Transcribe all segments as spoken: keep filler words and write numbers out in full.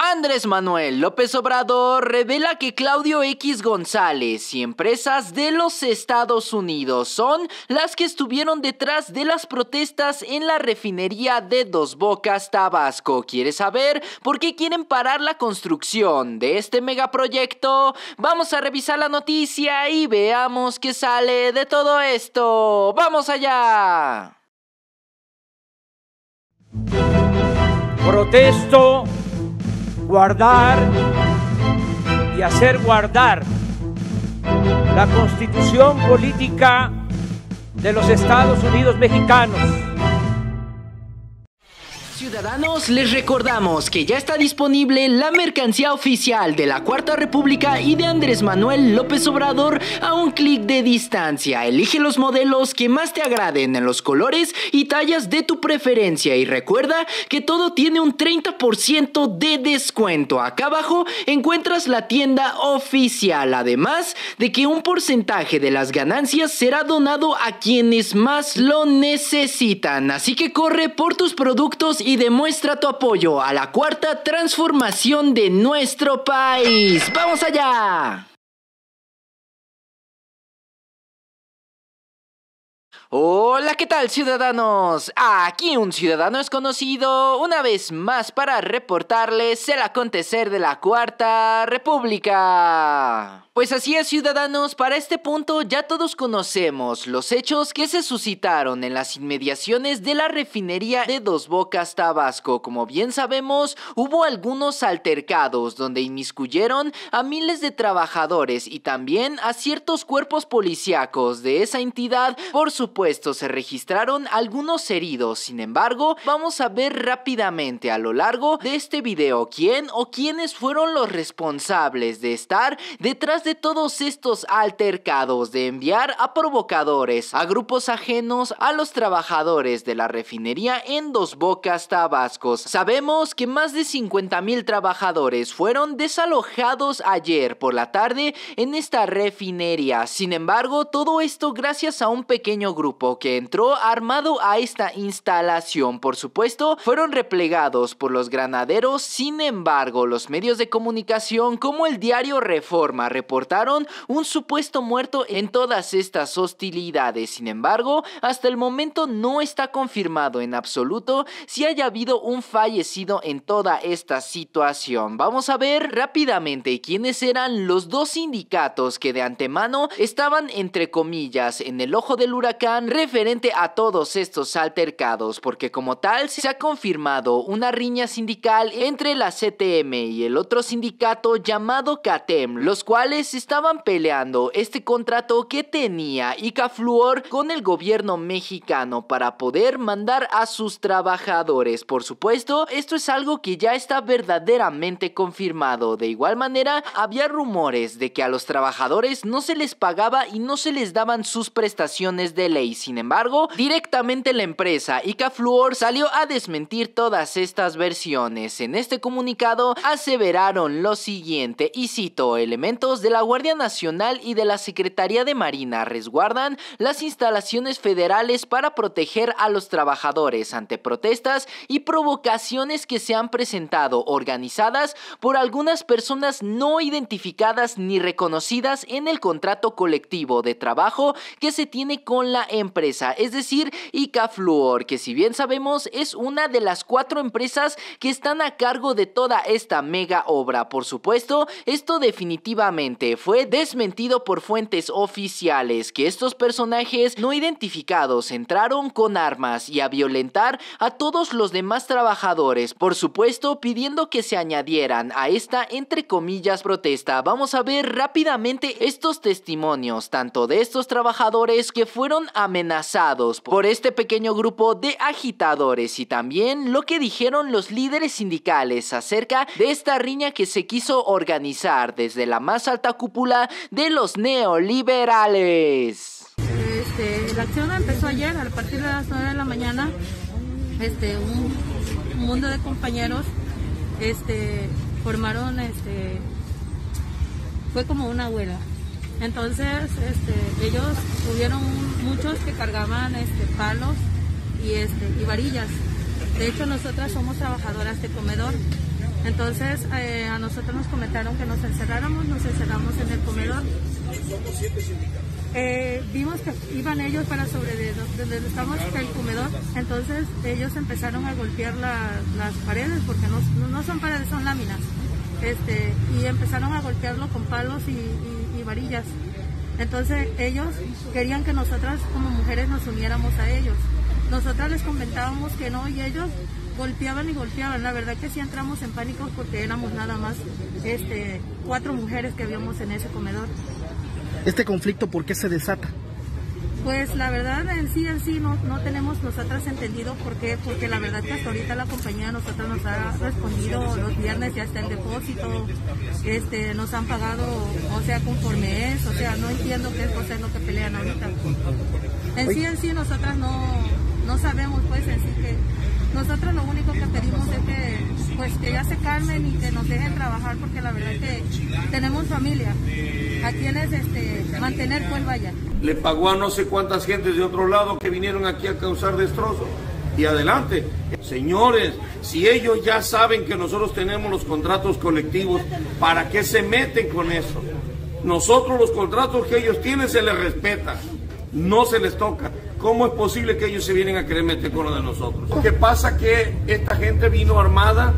Andrés Manuel López Obrador revela que Claudio X González y empresas de los Estados Unidos son las que estuvieron detrás de las protestas en la refinería de Dos Bocas, Tabasco. ¿Quieres saber por qué quieren parar la construcción de este megaproyecto? Vamos a revisar la noticia y veamos qué sale de todo esto. ¡Vamos allá! Protesto guardar y hacer guardar la Constitución política de los Estados Unidos mexicanos. Ciudadanos, les recordamos que ya está disponible la mercancía oficial de la Cuarta República y de Andrés Manuel López Obrador a un clic de distancia. Elige los modelos que más te agraden en los colores y tallas de tu preferencia y recuerda que todo tiene un treinta por ciento de descuento. Acá abajo encuentras la tienda oficial, además de que un porcentaje de las ganancias será donado a quienes más lo necesitan. Así que corre por tus productos y demuestra tu apoyo a la cuarta transformación de nuestro país. ¡Vamos allá! Hola, ¿qué tal, ciudadanos? Aquí un ciudadano desconocido, una vez más para reportarles el acontecer de la Cuarta República. Pues así es, ciudadanos, para este punto ya todos conocemos los hechos que se suscitaron en las inmediaciones de la refinería de Dos Bocas, Tabasco. Como bien sabemos, hubo algunos altercados donde inmiscuyeron a miles de trabajadores y también a ciertos cuerpos policíacos de esa entidad. Por supuesto, se registraron algunos heridos. Sin embargo, vamos a ver rápidamente a lo largo de este video quién o quiénes fueron los responsables de estar detrás de de todos estos altercados, de enviar a provocadores, a grupos ajenos a los trabajadores de la refinería en Dos Bocas, Tabasco. Sabemos que más de cincuenta mil trabajadores fueron desalojados ayer por la tarde en esta refinería. Sin embargo, todo esto gracias a un pequeño grupo que entró armado a esta instalación. Por supuesto, fueron replegados por los granaderos. Sin embargo, los medios de comunicación como el diario Reforma reportaron un supuesto muerto en todas estas hostilidades. Sin embargo, hasta el momento no está confirmado en absoluto si haya habido un fallecido en toda esta situación. Vamos a ver rápidamente quiénes eran los dos sindicatos que de antemano estaban, entre comillas, en el ojo del huracán referente a todos estos altercados, porque como tal se ha confirmado una riña sindical entre la C T M y el otro sindicato llamado CATEM, los cuales estaban peleando este contrato que tenía Icafluor con el gobierno mexicano para poder mandar a sus trabajadores. Por supuesto, esto es algo que ya está verdaderamente confirmado. De igual manera, había rumores de que a los trabajadores no se les pagaba y no se les daban sus prestaciones de ley. Sin embargo, directamente la empresa Icafluor salió a desmentir todas estas versiones. En este comunicado aseveraron lo siguiente, y cito: elementos de la Guardia Nacional y de la Secretaría de Marina resguardan las instalaciones federales para proteger a los trabajadores ante protestas y provocaciones que se han presentado organizadas por algunas personas no identificadas ni reconocidas en el contrato colectivo de trabajo que se tiene con la empresa, es decir, Icafluor, que si bien sabemos es una de las cuatro empresas que están a cargo de toda esta mega obra. Por supuesto, esto definitivamente fue desmentido por fuentes oficiales, que estos personajes no identificados entraron con armas y a violentar a todos los demás trabajadores, por supuesto pidiendo que se añadieran a esta entre comillas protesta. Vamos a ver rápidamente estos testimonios, tanto de estos trabajadores que fueron amenazados por este pequeño grupo de agitadores y también lo que dijeron los líderes sindicales acerca de esta riña que se quiso organizar desde la más alta cúpula de los neoliberales. Este, la acción empezó ayer a partir de las nueve de la mañana. Este, un, un mundo de compañeros este, formaron, este, fue como una huelga. Entonces este, ellos tuvieron muchos que cargaban este, palos y, este, y varillas. De hecho, nosotras somos trabajadoras de comedor. Entonces eh, a nosotros nos comentaron que nos encerráramos, nos encerramos en el comedor. Eh, vimos que iban ellos para sobre de donde estamos el comedor, entonces ellos empezaron a golpear la, las paredes, porque no, no son paredes, son láminas, este, y empezaron a golpearlo con palos y, y, y varillas. Entonces ellos querían que nosotras como mujeres nos uniéramos a ellos. Nosotras les comentábamos que no, y ellos golpeaban y golpeaban. La verdad que sí entramos en pánico porque éramos nada más este, cuatro mujeres que habíamos en ese comedor. ¿Este conflicto por qué se desata? Pues la verdad en sí, en sí no, no tenemos nosotras entendido por qué, porque la verdad que hasta ahorita la compañía nosotros nos ha respondido los viernes ya está el depósito, este, nos han pagado, o sea, conforme es, o sea, no entiendo qué cosa es lo que pelean ahorita. En sí, en sí nosotras no, no sabemos pues en sí que, nosotros lo único que pedimos es que, pues, que ya se calmen y que nos dejen trabajar, porque la verdad que tenemos familia, a quienes este, mantener pues vaya. Le pagó a no sé cuántas gentes de otro lado que vinieron aquí a causar destrozos. Y adelante, señores, si ellos ya saben que nosotros tenemos los contratos colectivos, ¿para qué se meten con eso? Nosotros los contratos que ellos tienen se les respeta, no se les toca. ¿Cómo es posible que ellos se vienen a querer meter con lo de nosotros? Lo que pasa que esta gente vino armada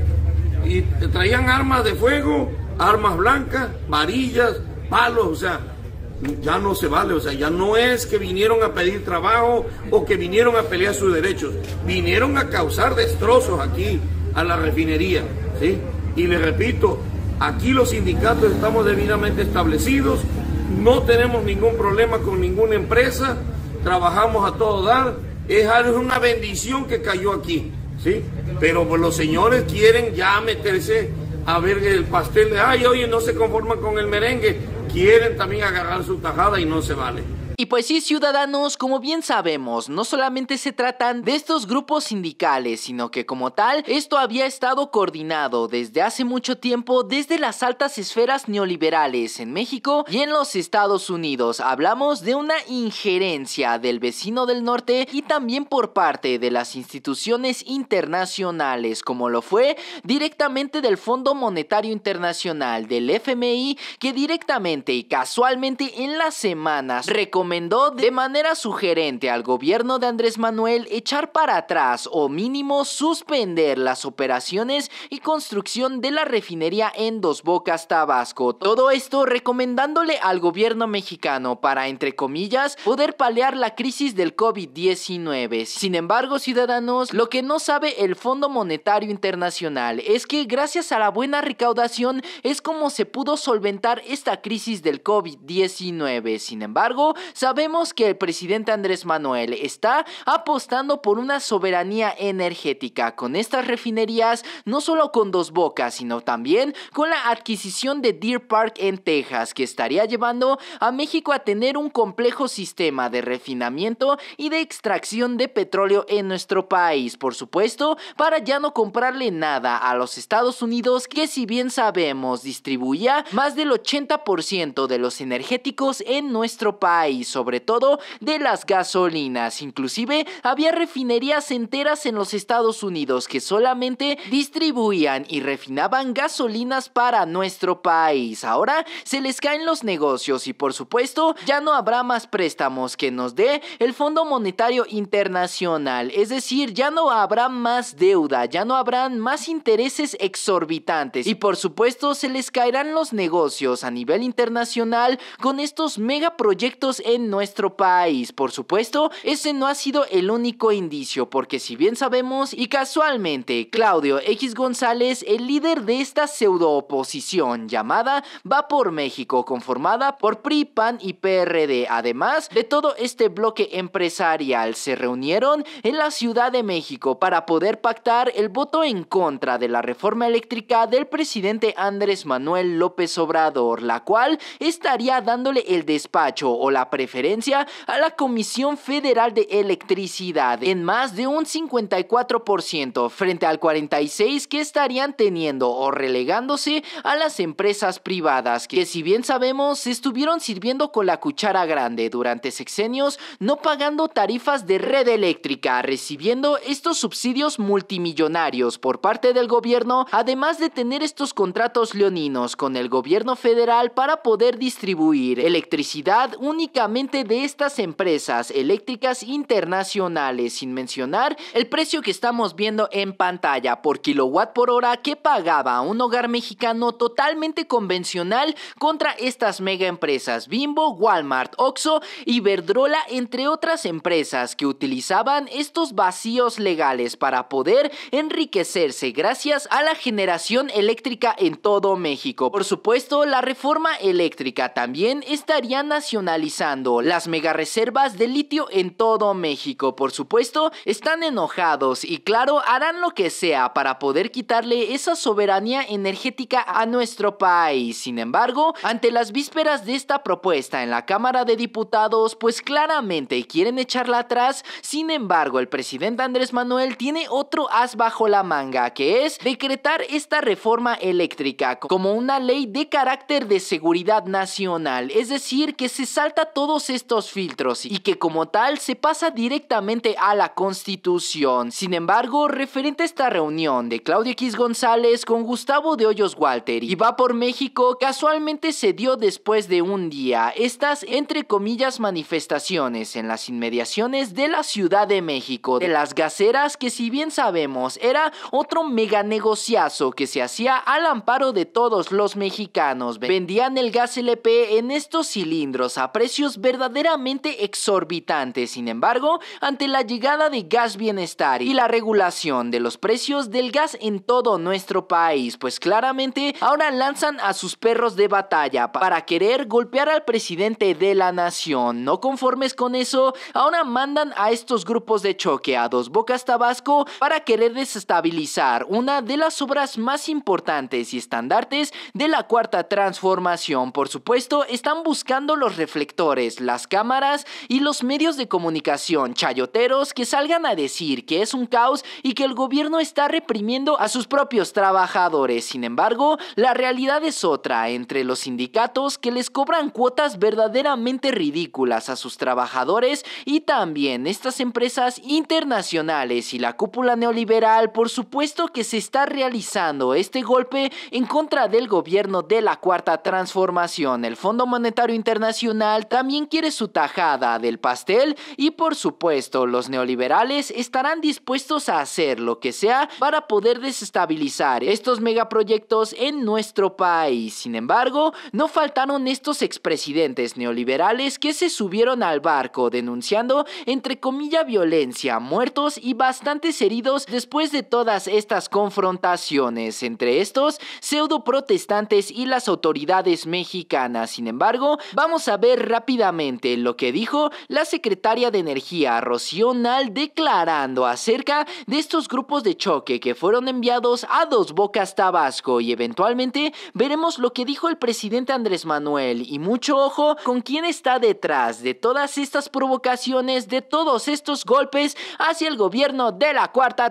y traían armas de fuego, armas blancas, varillas, palos, o sea, ya no se vale, o sea, ya no es que vinieron a pedir trabajo o que vinieron a pelear sus derechos, vinieron a causar destrozos aquí a la refinería, ¿sí? Y les repito, aquí los sindicatos estamos debidamente establecidos, no tenemos ningún problema con ninguna empresa, trabajamos a todo dar, es una bendición que cayó aquí, ¿sí? Pero pues, los señores quieren ya meterse a ver el pastel de, ay, oye, no se conforman con el merengue, quieren también agarrar su tajada y no se vale. Y pues sí, ciudadanos, como bien sabemos, no solamente se tratan de estos grupos sindicales, sino que como tal, esto había estado coordinado desde hace mucho tiempo desde las altas esferas neoliberales en México y en los Estados Unidos. Hablamos de una injerencia del vecino del norte y también por parte de las instituciones internacionales, como lo fue directamente del Fondo Monetario Internacional, del F M I, que directamente y casualmente en las semanas recomendó recomendó de manera sugerente al gobierno de Andrés Manuel echar para atrás o mínimo suspender las operaciones y construcción de la refinería en Dos Bocas, Tabasco. Todo esto recomendándole al gobierno mexicano para, entre comillas, poder paliar la crisis del COVID diecinueve. Sin embargo, ciudadanos, lo que no sabe el Fondo Monetario Internacional es que gracias a la buena recaudación es como se pudo solventar esta crisis del COVID diecinueve. Sin embargo, sabemos que el presidente Andrés Manuel está apostando por una soberanía energética con estas refinerías, no solo con Dos Bocas, sino también con la adquisición de Deer Park en Texas, que estaría llevando a México a tener un complejo sistema de refinamiento y de extracción de petróleo en nuestro país, por supuesto, para ya no comprarle nada a los Estados Unidos, que si bien sabemos distribuía más del ochenta por ciento de los energéticos en nuestro país, sobre todo de las gasolinas. Inclusive había refinerías enteras en los Estados Unidos que solamente distribuían y refinaban gasolinas para nuestro país. Ahora se les caen los negocios y por supuesto ya no habrá más préstamos que nos dé el Fondo Monetario Internacional, es decir, ya no habrá más deuda, ya no habrán más intereses exorbitantes y por supuesto se les caerán los negocios a nivel internacional con estos megaproyectos en nuestro país. Por supuesto, ese no ha sido el único indicio, porque si bien sabemos y casualmente Claudio X González, el líder de esta pseudo oposición llamada Va por México, conformada por P R I, P A N y P R D, además de todo este bloque empresarial, se reunieron en la Ciudad de México para poder pactar el voto en contra de la reforma eléctrica del presidente Andrés Manuel López Obrador, la cual estaría dándole el despacho o la preferencia referencia a la Comisión Federal de Electricidad en más de un cincuenta y cuatro por ciento frente al cuarenta y seis por ciento que estarían teniendo o relegándose a las empresas privadas que, si bien sabemos, estuvieron sirviendo con la cuchara grande durante sexenios, no pagando tarifas de red eléctrica, recibiendo estos subsidios multimillonarios por parte del gobierno, además de tener estos contratos leoninos con el gobierno federal para poder distribuir electricidad únicamente de estas empresas eléctricas internacionales, sin mencionar el precio que estamos viendo en pantalla por kilowatt por hora que pagaba un hogar mexicano totalmente convencional contra estas mega empresas Bimbo, Walmart, Oxxo, Iberdrola, entre otras empresas que utilizaban estos vacíos legales para poder enriquecerse gracias a la generación eléctrica en todo México. Por supuesto, la reforma eléctrica también estaría nacionalizando las megareservas de litio en todo México. Por supuesto, están enojados y claro, harán lo que sea para poder quitarle esa soberanía energética a nuestro país. Sin embargo, ante las vísperas de esta propuesta en la Cámara de Diputados, pues claramente quieren echarla atrás. Sin embargo, el presidente Andrés Manuel tiene otro as bajo la manga, que es decretar esta reforma eléctrica como una ley de carácter de seguridad nacional, es decir, que se salta todos estos filtros y que como tal se pasa directamente a la Constitución. Sin embargo, referente a esta reunión de Claudio X González con Gustavo de Hoyos Walter y Va por México, casualmente se dio después de un día estas entre comillas manifestaciones en las inmediaciones de la Ciudad de México de las gaseras, que si bien sabemos era otro mega negociazo que se hacía al amparo de todos los mexicanos. Vendían el gas L P en estos cilindros a precios verdaderamente exorbitantes. Sin embargo, ante la llegada de Gas Bienestar y la regulación de los precios del gas en todo nuestro país, pues claramente ahora lanzan a sus perros de batalla para querer golpear al presidente de la nación. No conformes con eso, ahora mandan a estos grupos de choque a Dos Bocas, Tabasco, para querer desestabilizar una de las obras más importantes y estandartes de la Cuarta Transformación. Por supuesto, están buscando los reflectores, las cámaras y los medios de comunicación chayoteros que salgan a decir que es un caos y que el gobierno está reprimiendo a sus propios trabajadores. Sin embargo, la realidad es otra, entre los sindicatos que les cobran cuotas verdaderamente ridículas a sus trabajadores y también estas empresas internacionales y la cúpula neoliberal. Por supuesto que se está realizando este golpe en contra del gobierno de la Cuarta Transformación. El Fondo Monetario Internacional también quiere su tajada del pastel y por supuesto los neoliberales estarán dispuestos a hacer lo que sea para poder desestabilizar estos megaproyectos en nuestro país. Sin embargo, no faltaron estos expresidentes neoliberales que se subieron al barco denunciando entre comillas violencia, muertos y bastantes heridos después de todas estas confrontaciones entre estos pseudo protestantes y las autoridades mexicanas. Sin embargo, vamos a ver rápidamente lo que dijo la secretaria de Energía, Rocío Nal, declarando acerca de estos grupos de choque que fueron enviados a Dos Bocas, Tabasco, y eventualmente veremos lo que dijo el presidente Andrés Manuel. Y mucho ojo con quién está detrás de todas estas provocaciones, de todos estos golpes hacia el gobierno de la Cuarta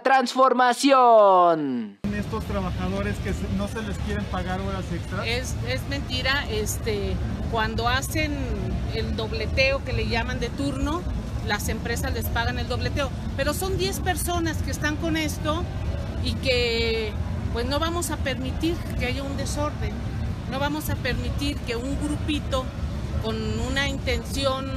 Transformación. Estos trabajadores que no se les quieren pagar horas extras. Es, es mentira, este, cuando hacen el dobleteo que le llaman de turno, las empresas les pagan el dobleteo, pero son diez personas que están con esto y que pues no vamos a permitir que haya un desorden, no vamos a permitir que un grupito con una intención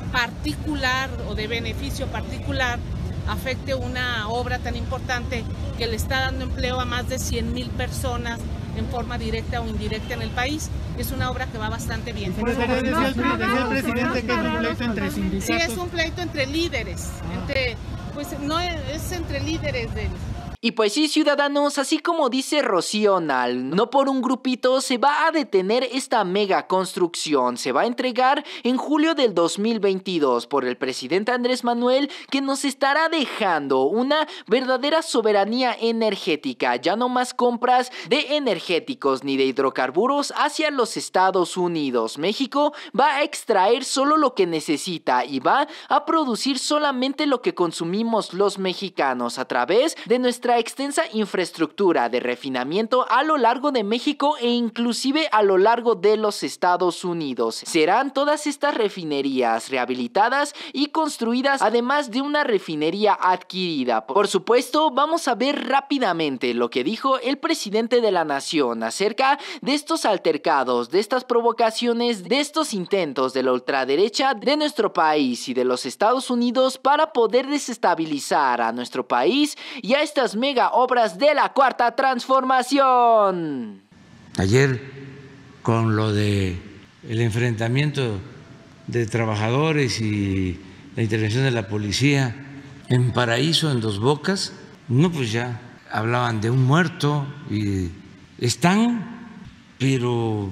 particular o de beneficio particular afecte una obra tan importante que le está dando empleo a más de cien mil personas en forma directa o indirecta en el país. Es una obra que va bastante bien. Secretaria, decía el, decía el presidente que es un pleito entre sindicatos. Sí, es un pleito entre líderes, entre, pues no es, es entre líderes del, Y pues sí, ciudadanos, así como dice Rocío Nal, no por un grupito se va a detener esta mega construcción. Se va a entregar en julio del dos mil veintidós por el presidente Andrés Manuel, que nos estará dejando una verdadera soberanía energética. Ya no más compras de energéticos ni de hidrocarburos hacia los Estados Unidos. México va a extraer solo lo que necesita y va a producir solamente lo que consumimos los mexicanos a través de nuestra extensa infraestructura de refinamiento a lo largo de México e inclusive a lo largo de los Estados Unidos. Serán todas estas refinerías rehabilitadas y construidas, además de una refinería adquirida. Por supuesto, vamos a ver rápidamente lo que dijo el presidente de la nación acerca de estos altercados, de estas provocaciones, de estos intentos de la ultraderecha de nuestro país y de los Estados Unidos para poder desestabilizar a nuestro país y a estas mega obras de la Cuarta Transformación. Ayer, con lo de el enfrentamiento de trabajadores y la intervención de la policía en Paraíso, en Dos Bocas, no, pues ya hablaban de un muerto y están, pero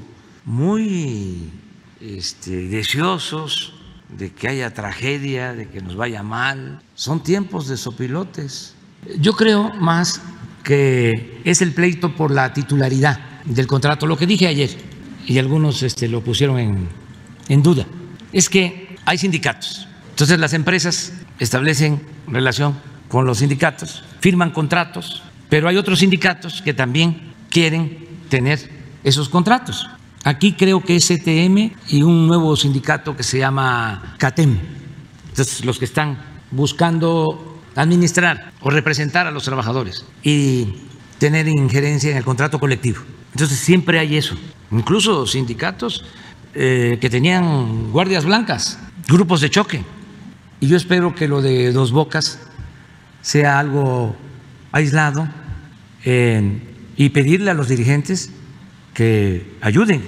muy este, deseosos de que haya tragedia, de que nos vaya mal. Son tiempos de sopilotes. Yo creo más que es el pleito por la titularidad del contrato. Lo que dije ayer, y algunos este, lo pusieron en, en duda, es que hay sindicatos. Entonces las empresas establecen relación con los sindicatos, firman contratos, pero hay otros sindicatos que también quieren tener esos contratos. Aquí creo que es C T M y un nuevo sindicato que se llama CATEM. Entonces los que están buscando administrar o representar a los trabajadores y tener injerencia en el contrato colectivo. Entonces siempre hay eso. Incluso sindicatos eh, que tenían guardias blancas, grupos de choque. Y yo espero que lo de Dos Bocas sea algo aislado eh, y pedirle a los dirigentes que ayuden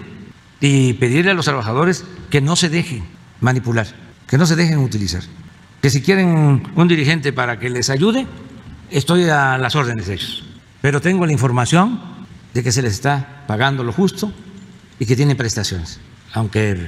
y pedirle a los trabajadores que no se dejen manipular, que no se dejen utilizar. Que si quieren un dirigente para que les ayude, estoy a las órdenes de ellos. Pero tengo la información de que se les está pagando lo justo y que tienen prestaciones. Aunque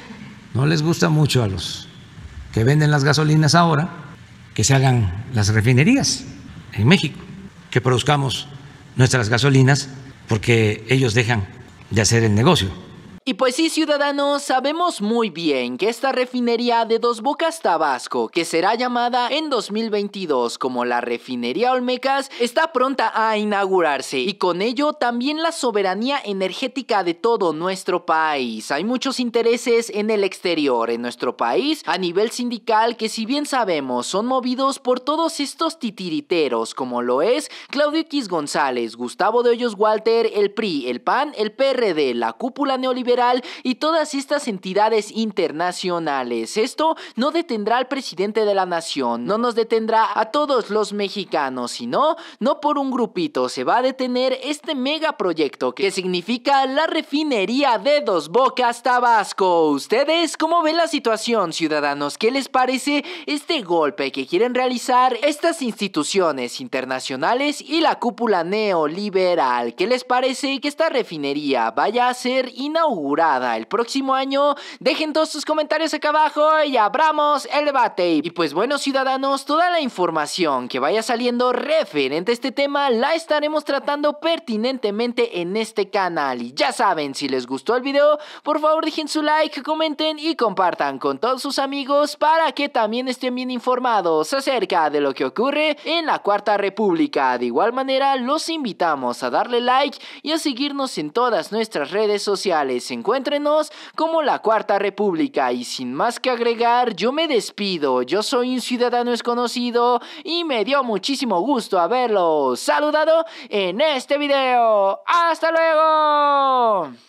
no les gusta mucho a los que venden las gasolinas ahora, que se hagan las refinerías en México, que produzcamos nuestras gasolinas porque ellos dejan de hacer el negocio. Y pues sí, ciudadanos, sabemos muy bien que esta refinería de Dos Bocas, Tabasco, que será llamada en dos mil veintidós como la refinería Olmecas, está pronta a inaugurarse y con ello también la soberanía energética de todo nuestro país. Hay muchos intereses en el exterior, en nuestro país, a nivel sindical, que si bien sabemos son movidos por todos estos titiriteros, como lo es Claudio X González, Gustavo de Hoyos Walter, el P R I, el P A N, el P R D, la cúpula neoliberal y todas estas entidades internacionales. Esto no detendrá al presidente de la nación, no nos detendrá a todos los mexicanos, sino no por un grupito se va a detener este megaproyecto que significa la refinería de Dos Bocas, Tabasco. ¿Ustedes cómo ven la situación, ciudadanos? ¿Qué les parece este golpe que quieren realizar estas instituciones internacionales y la cúpula neoliberal? ¿Qué les parece que esta refinería vaya a ser inaugurada el próximo año? Dejen todos sus comentarios acá abajo y abramos el debate. Y pues bueno, ciudadanos, toda la información que vaya saliendo referente a este tema la estaremos tratando pertinentemente en este canal. Y ya saben, si les gustó el video, por favor dejen su like, comenten y compartan con todos sus amigos para que también estén bien informados acerca de lo que ocurre en la Cuarta República. De igual manera, los invitamos a darle like y a seguirnos en todas nuestras redes sociales. Encuéntrenos como la Cuarta República. Y sin más que agregar, yo me despido. Yo soy un ciudadano desconocido y me dio muchísimo gusto haberlos saludado en este video. ¡Hasta luego!